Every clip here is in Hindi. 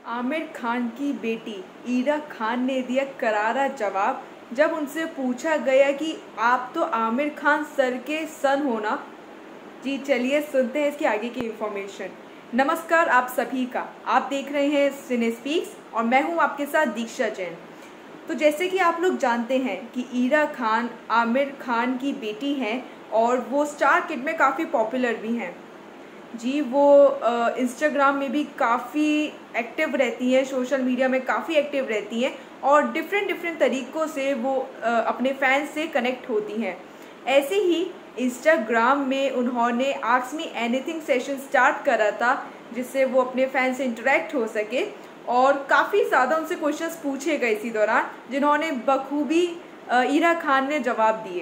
आमिर खान की बेटी ईरा खान ने दिया करारा जवाब जब उनसे पूछा गया कि आप तो आमिर खान सर के सन हो ना। जी चलिए सुनते हैं इसकी आगे की इंफॉर्मेशन। नमस्कार आप सभी का, आप देख रहे हैं सिने स्पीक्स और मैं हूं आपके साथ दीक्षा जैन। तो जैसे कि आप लोग जानते हैं कि ईरा खान आमिर खान की बेटी हैं और वो स्टार किड में काफ़ी पॉपुलर भी हैं। जी वो इंस्टाग्राम में भी काफ़ी एक्टिव रहती हैं, सोशल मीडिया में काफ़ी एक्टिव रहती हैं और डिफरेंट तरीक़ों से वो अपने फैंस से कनेक्ट होती हैं। ऐसे ही इंस्टाग्राम में उन्होंने ask me anything session start करा था जिससे वो अपने फैंस से इंटरेक्ट हो सके और काफ़ी ज़्यादा उनसे क्वेश्चंस पूछे गए इसी दौरान, जिन्होंने बखूबी ईरा खान ने जवाब दिए।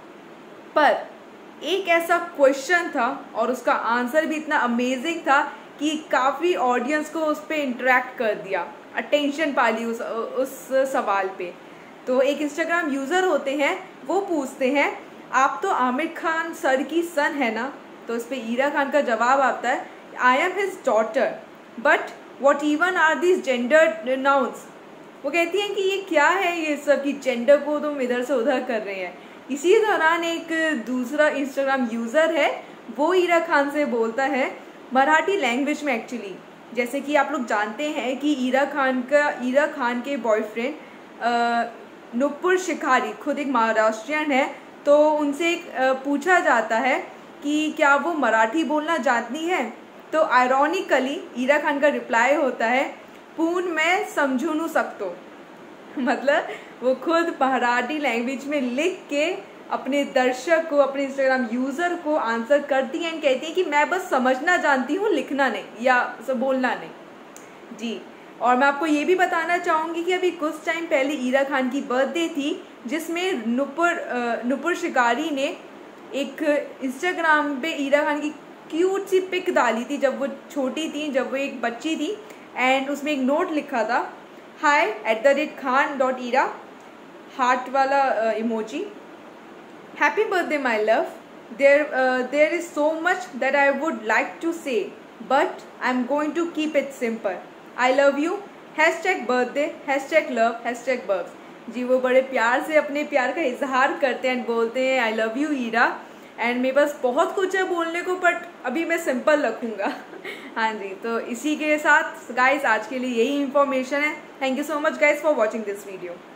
पर एक ऐसा क्वेश्चन था और उसका आंसर भी इतना अमेजिंग था कि काफ़ी ऑडियंस को उस पर इंटरेक्ट कर दिया, अटेंशन पा ली उस सवाल पे। तो एक इंस्टाग्राम यूज़र होते हैं, वो पूछते हैं आप तो आमिर खान सर की सन है ना। तो उस पर ईरा खान का जवाब आता है I am his daughter but what even are this gender nouns. वो कहती हैं कि ये क्या है, ये सब कि जेंडर को तुम इधर से उधर कर रहे हैं। इसी दौरान एक दूसरा इंस्टाग्राम यूज़र है, वो ईरा खान से बोलता है मराठी लैंग्वेज में एक्चुअली। जैसे कि आप लोग जानते हैं कि ईरा खान के बॉयफ्रेंड नुपुर शिकारी खुद एक महाराष्ट्रियन है। तो उनसे पूछा जाता है कि क्या वो मराठी बोलना जानती है। तो आयरॉनिकली ईरा खान का रिप्लाई होता है पून मैं समझू नू सकतो। मतलब वो खुद मराठी लैंग्वेज में लिख के अपने दर्शक को, अपने इंस्टाग्राम यूज़र को आंसर करती हैं एंड कहती हैं कि मैं बस समझना जानती हूँ, लिखना नहीं या बोलना नहीं। जी और मैं आपको ये भी बताना चाहूँगी कि अभी कुछ टाइम पहले ईरा खान की बर्थडे थी, जिसमें नुपुर शिकारी ने एक इंस्टाग्राम पे ईरा खान की क्यूट सी पिक डाली थी जब वो छोटी थी, जब वो एक बच्ची थी। एंड उसमें एक नोट लिखा था hi@khan.ira हार्ट वाला emoji. Happy birthday my love, there is so much that I would like to say but I am going to keep it simple. I love you #birthday #love #birth। जी वो बड़े प्यार से अपने प्यार का इजहार करते हैं एंड बोलते हैं I love you Ira and मेरे पास बहुत कुछ है बोलने को बट अभी मैं सिंपल रखूँगा। हाँ जी, तो इसी के साथ गाइस आज के लिए यही इन्फॉर्मेशन है। Thank you so much guys for watching this video.